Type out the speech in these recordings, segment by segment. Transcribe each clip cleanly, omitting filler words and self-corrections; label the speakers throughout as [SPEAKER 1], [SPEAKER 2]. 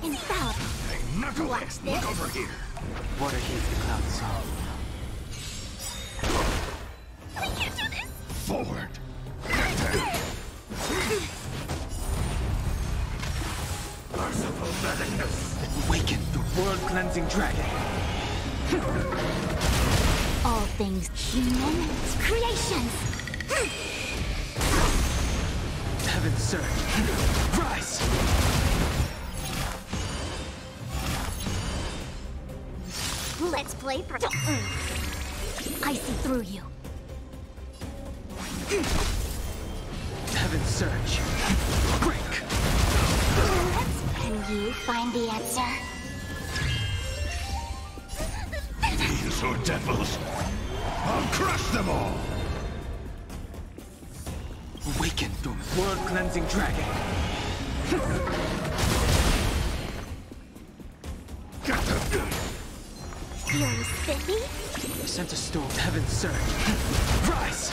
[SPEAKER 1] infallible.
[SPEAKER 2] Hey, knucklehead,
[SPEAKER 1] Watch this.
[SPEAKER 2] look over here.
[SPEAKER 3] Water heats the cloud song.
[SPEAKER 1] We can't do this!
[SPEAKER 2] Forward. Merciful medicus.
[SPEAKER 3] Awaken the world-cleansing dragon.
[SPEAKER 1] All things human creations!
[SPEAKER 3] Heaven surge. Rise!
[SPEAKER 1] Let's play I see through you.
[SPEAKER 3] Heaven surge. Break!
[SPEAKER 1] Can you find the answer?
[SPEAKER 2] These are devils. I'll crush them all.
[SPEAKER 3] Awaken the world-cleansing dragon.
[SPEAKER 2] Get them.
[SPEAKER 1] Feeling spiffy?
[SPEAKER 3] Center storm. Heaven surge. Rise!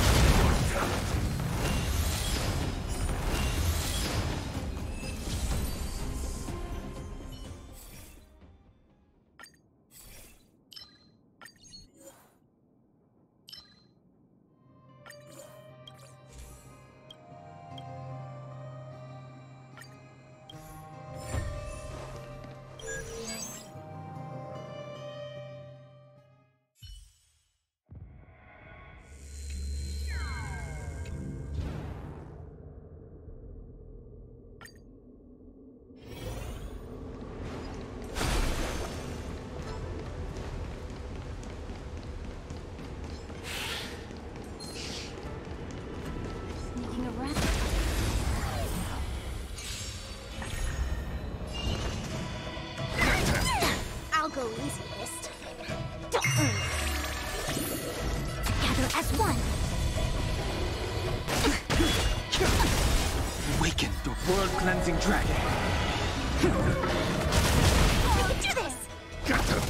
[SPEAKER 1] Sneaking around. I'll go easiest. Together as one.
[SPEAKER 3] Awaken the world-cleansing dragon.
[SPEAKER 1] We can do this!
[SPEAKER 2] Get them.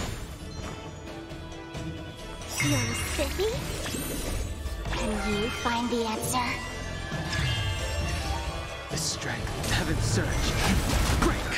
[SPEAKER 1] Feeling spiffy? Can you find the answer?
[SPEAKER 3] The strength. Heaven surge. Break!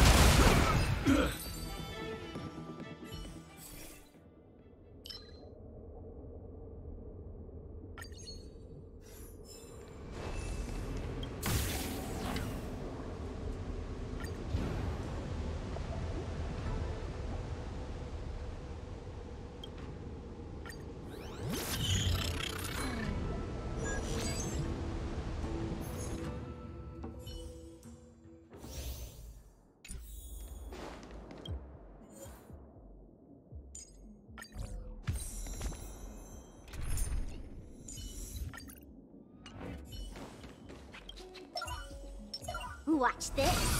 [SPEAKER 1] Watch this.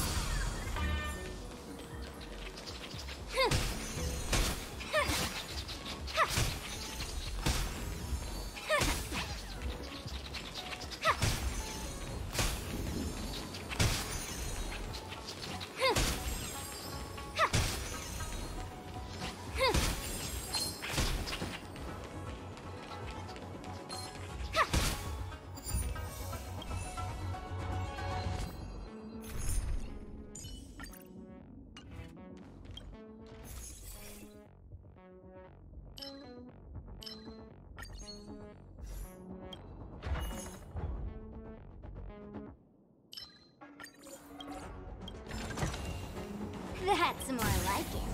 [SPEAKER 1] That's more like it.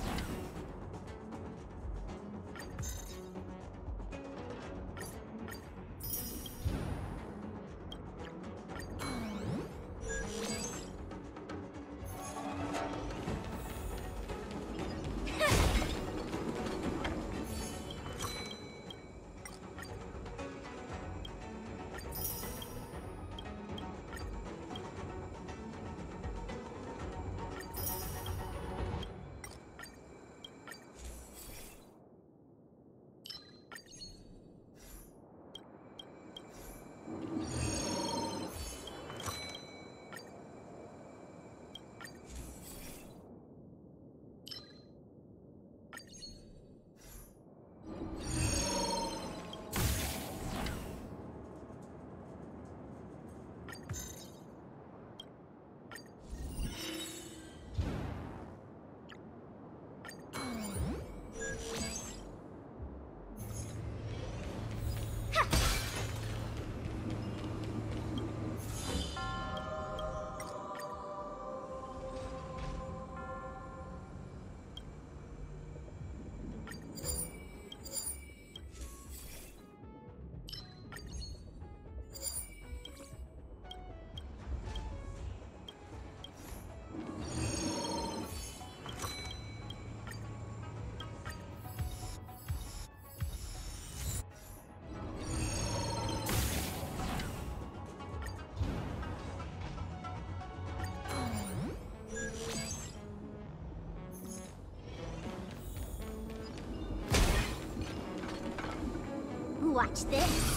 [SPEAKER 1] Watch this.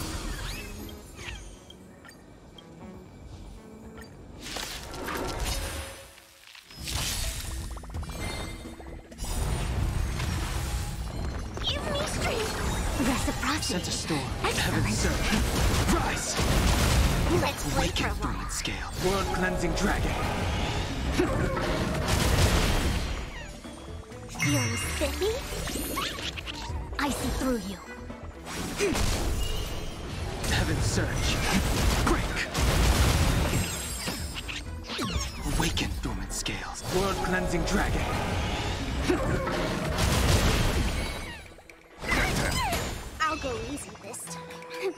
[SPEAKER 1] Give me strength. Reciprocity.
[SPEAKER 3] Sent a storm.
[SPEAKER 1] Excellent.
[SPEAKER 3] Heaven surge. Rise.
[SPEAKER 1] Let's play for a
[SPEAKER 3] Awaken
[SPEAKER 1] while.
[SPEAKER 3] Dormant Scale. World Cleansing Dragon.
[SPEAKER 1] Fury spiffy? I see through you.
[SPEAKER 3] Heaven surge. Break. Awaken Dormant Scales. World Cleansing Dragon.
[SPEAKER 1] I'll go easy this time.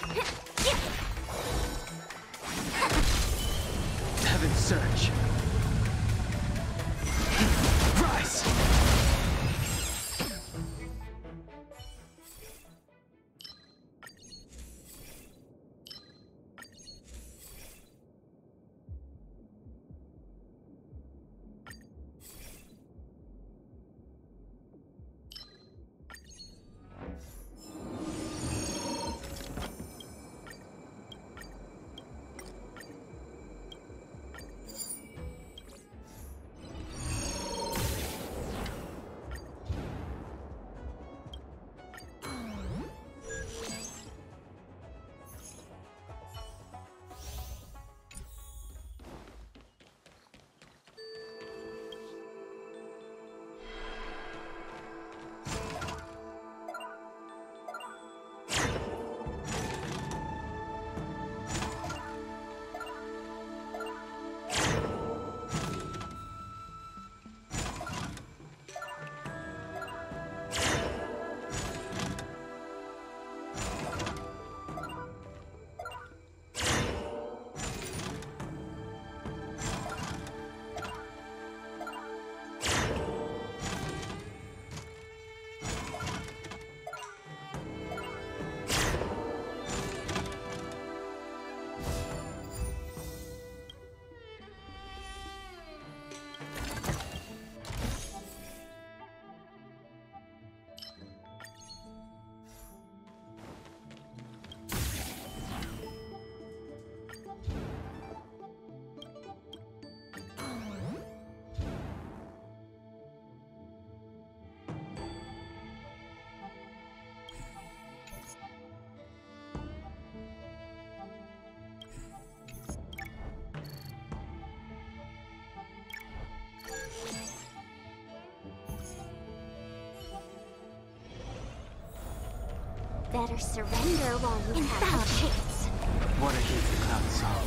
[SPEAKER 3] Heaven surge. Rise.
[SPEAKER 1] Better surrender while you have a chance.
[SPEAKER 3] What a heat the cloud song.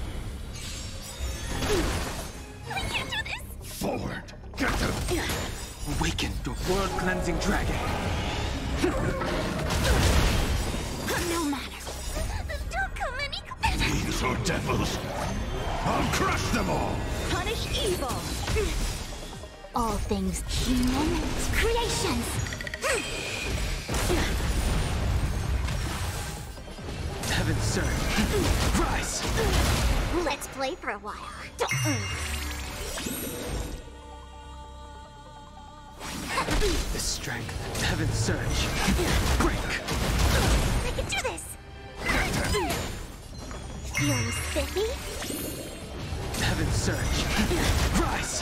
[SPEAKER 1] I can't do this!
[SPEAKER 2] Forward! Get them!
[SPEAKER 3] Awaken the World Cleansing Dragon.
[SPEAKER 1] No matter. Don't come any
[SPEAKER 2] Fiends or devils! I'll crush them all!
[SPEAKER 1] Punish evil! All things human creations!
[SPEAKER 3] Heaven surge. Rise.
[SPEAKER 1] Let's play for a while.
[SPEAKER 3] The strength. Heaven surge. Break.
[SPEAKER 1] I can do this! Fury spiffy?
[SPEAKER 3] Heaven surge. Rise.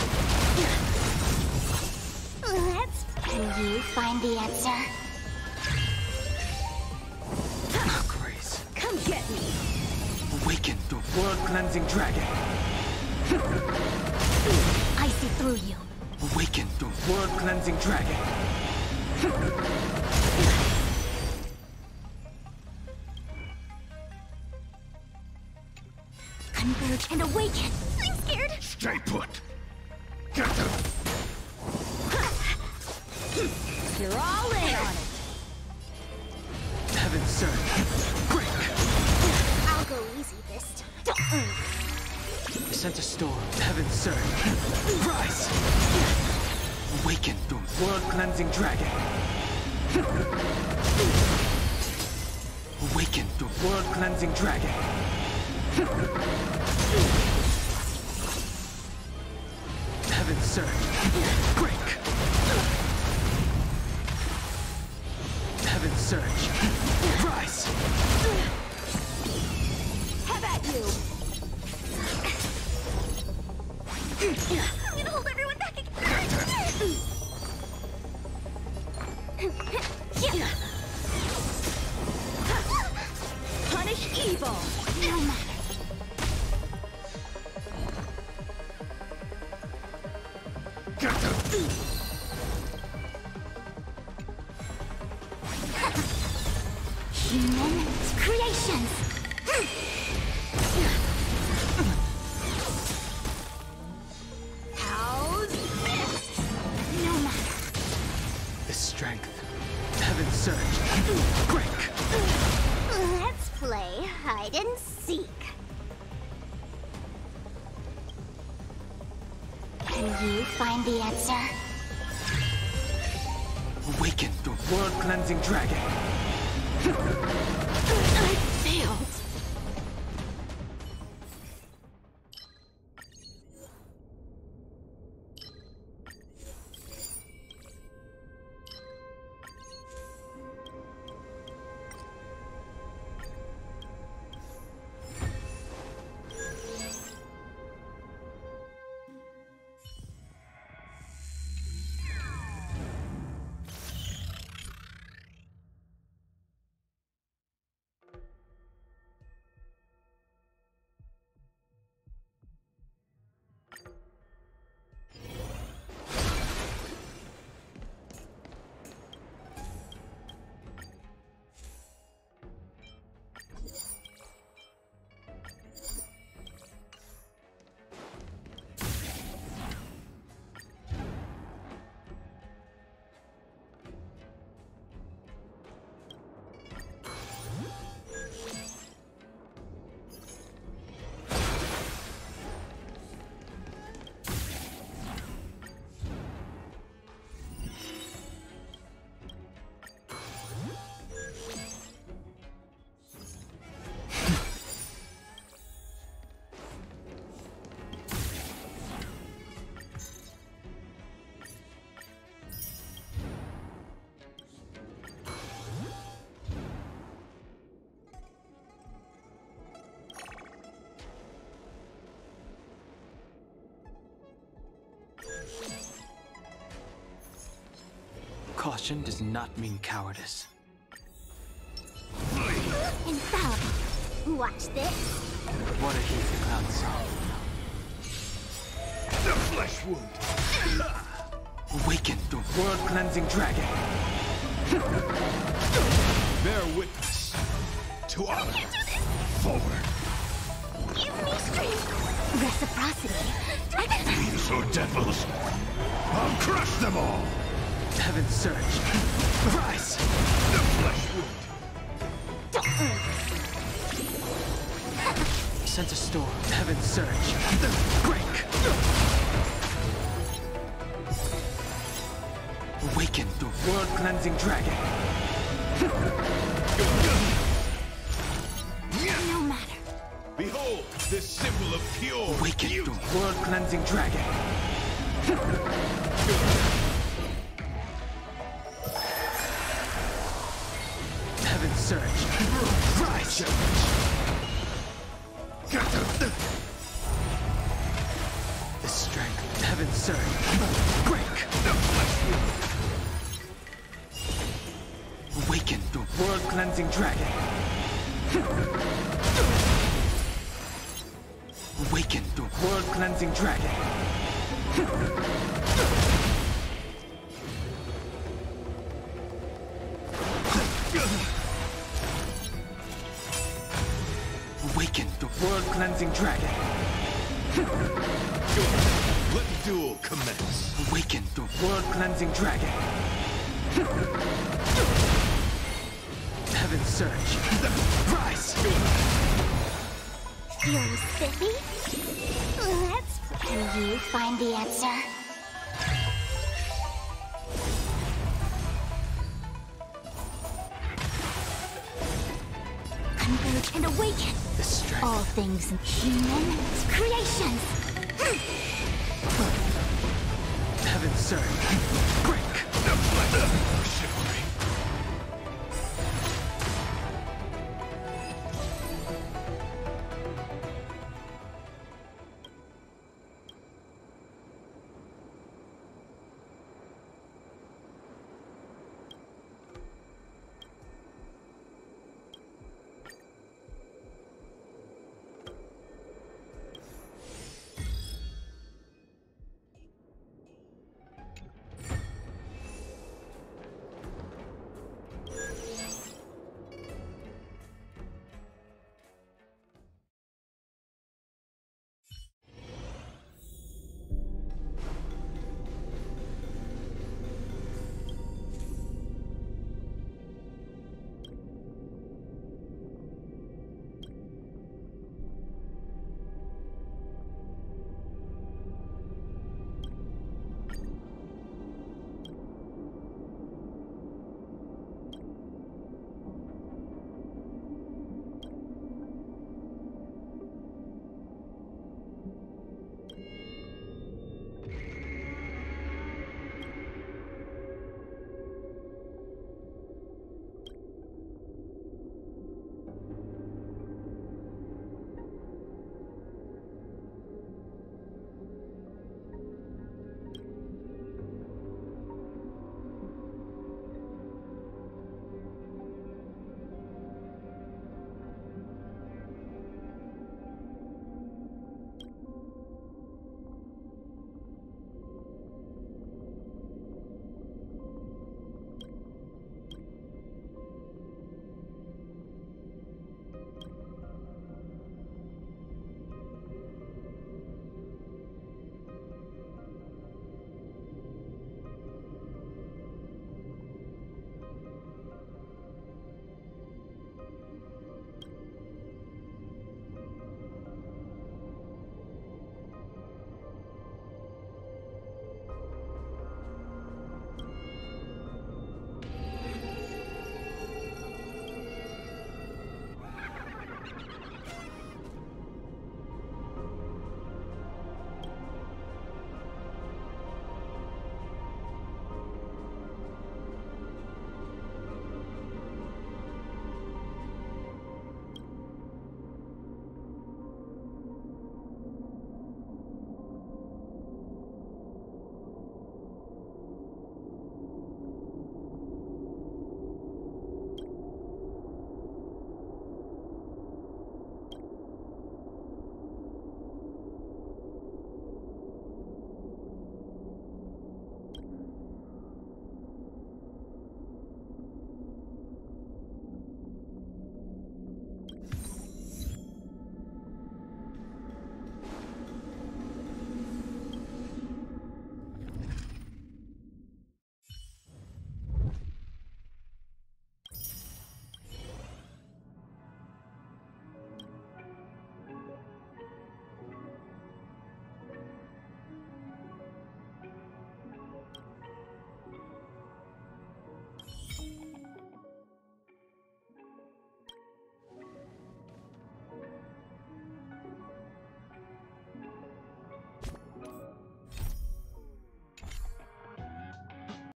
[SPEAKER 1] Can you find the answer?
[SPEAKER 3] Grace.
[SPEAKER 1] Come get me!
[SPEAKER 3] Awaken the World Cleansing Dragon.
[SPEAKER 1] I see through you.
[SPEAKER 3] Awaken the World Cleansing Dragon.
[SPEAKER 1] Converge and awaken! I'm scared!
[SPEAKER 2] Stay put! Get them!
[SPEAKER 1] You're all in on it!
[SPEAKER 3] Heaven surge. Break.
[SPEAKER 1] I'll go easy this time.
[SPEAKER 3] Sent a storm. Heaven surge. Rise. Awaken the World Cleansing Dragon. Awaken the World Cleansing Dragon. Heaven surge. Break. Heaven surge. Rise!
[SPEAKER 1] Have at you! I'm gonna hold everyone back again! Punish evil! No matter. Human creations! How's this? No matter.
[SPEAKER 3] The strength. Heaven surge. Break!
[SPEAKER 1] Let's play hide and seek. Can you find the answer?
[SPEAKER 3] Awaken the world-cleansing dragon. I failed. Caution does not mean cowardice.
[SPEAKER 1] Infallible. Watch this.
[SPEAKER 3] What a heat the clown saw.
[SPEAKER 2] The flesh wound!
[SPEAKER 3] Awaken the world-cleansing dragon.
[SPEAKER 2] Bear witness to honor. Forward.
[SPEAKER 1] Give me strength. Reciprocity.
[SPEAKER 2] These are devils. I'll crush them all.
[SPEAKER 3] Heaven surge. Rise!
[SPEAKER 2] The flesh wound.
[SPEAKER 3] Sense a storm. Heaven surge. Break! Awaken the world-cleansing dragon.
[SPEAKER 1] No matter.
[SPEAKER 2] Behold, this symbol of pure
[SPEAKER 3] Awaken
[SPEAKER 2] beauty.
[SPEAKER 3] the world-cleansing dragon. Heaven surge. Rise! The strength. Heaven surge. Break!
[SPEAKER 2] The flesh wound.
[SPEAKER 3] Awaken the world-cleansing dragon. Awaken the world-cleansing dragon. Awaken the world-cleansing dragon.
[SPEAKER 2] Let the duel commence.
[SPEAKER 3] Awaken the world-cleansing dragon. Heaven surge. Rise!
[SPEAKER 1] Feeling spiffy? Let's. Can you find the answer? Converge and awaken.
[SPEAKER 3] The strength.
[SPEAKER 1] All things human creations.
[SPEAKER 3] Heaven surge.